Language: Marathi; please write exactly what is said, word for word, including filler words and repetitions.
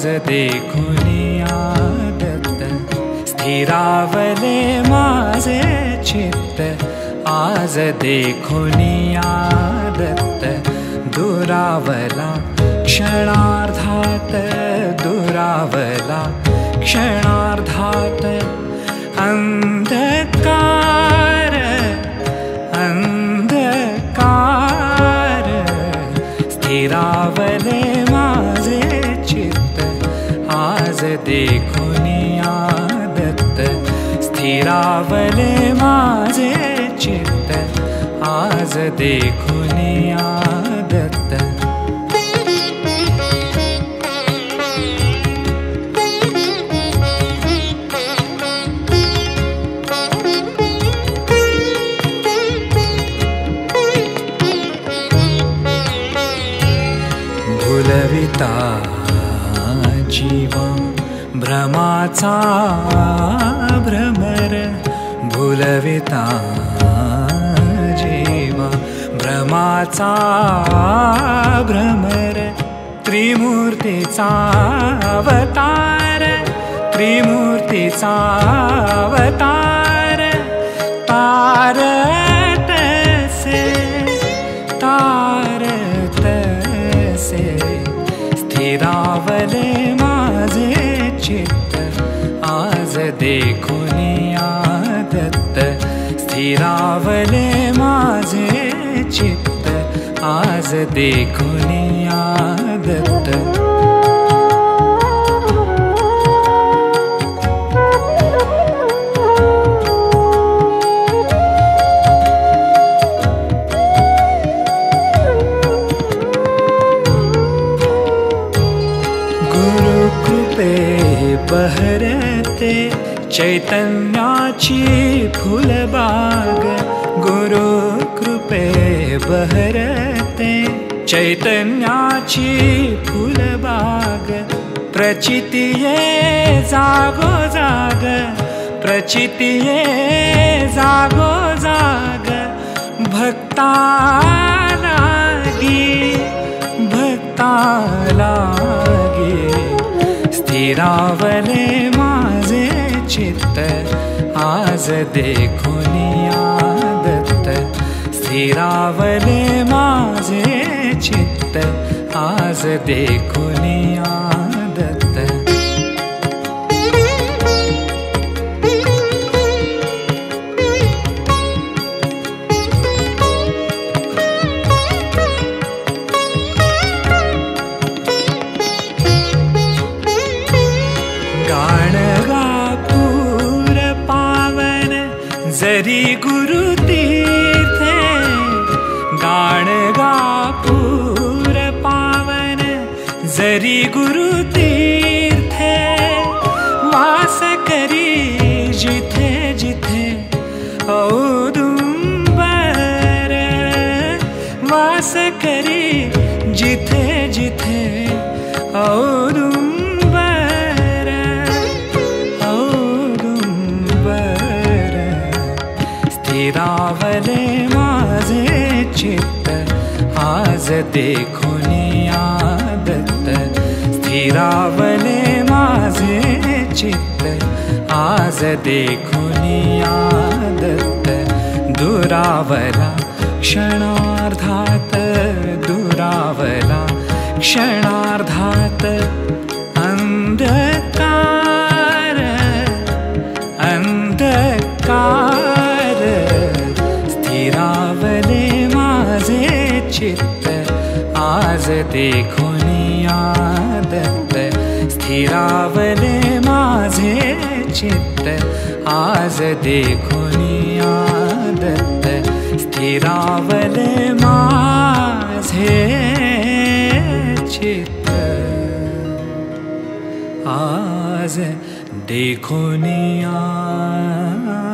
आज देखुनी आदत स्थिरावले माझे चित्त आज देखुनी आदत दुरावला क्षणार्धात दुरावला क्षणार्धात अंधकार अंधकार स्थिरावले माझे चित्त आज देखुनी आदत स्थिरावले माझे चित्त आज देखुनी आदत भुलविता जीवा भ्रमाचा भ्रमर भुलविता जीवा भ्रमाचा भ्रमर त्रिमूर्तीचा अवतार त्रिमूर्तीचा अवतार तारतसे तारतसे स्थिरावले माझे चित्त आज देखुनी आदत स्थिरावले माझे चित्त आज देखुनी आदत बहरते चैतन्याची फुलबाग गुरु कृपे बहरते चैतन्याची फुलबाग प्रचितिये जागो जाग प्रचितिये जागो जाग भक्ता लागी भक्ता लागी स्थिरावले माझे चित्त आज देखुनी आदत स्थिरावले माझे चित्त आज देखुनी आदत जरी गुरु तीर्थे गाणगापूर पावन जरी गुरु तीर्थे वास करी जिथे जिथे औदुंबर वास करी जिथे जिथे औदुंबर औदुंबर स्थिरावले माझे चित्त आज देखुनी आदत स्थिरावले माझे चित्त आज देखुनी आदत दुरावला क्षणार्धात दुरावला क्षणार्धात अंधकार अंधकार स्थिरावले माझे चित्त आज देखुनी आदत स्थिरावले माझे चित्त आज देखुनी आदत स्थिरावले माझे चित्त आज देखुनी आदत।